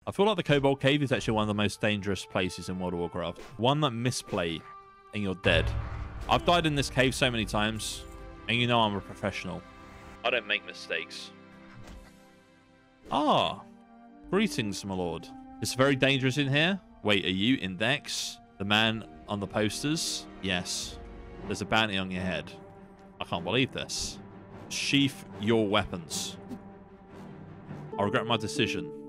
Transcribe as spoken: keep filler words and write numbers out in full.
I feel like the Kobold Cave is actually one of the most dangerous places in World of Warcraft. One that misplay and you're dead. I've died in this cave so many times, and you know I'm a professional. I don't make mistakes. Ah, greetings, my lord. It's very dangerous in here. Wait, are you Index? The man on the posters? Yes. There's a bounty on your head. I can't believe this. Sheath your weapons. I regret my decision.